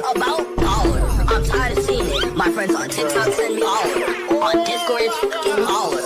about baller. I'm tired of seeing it. My friends on TikTok send me baller. On Discord it's fucking baller.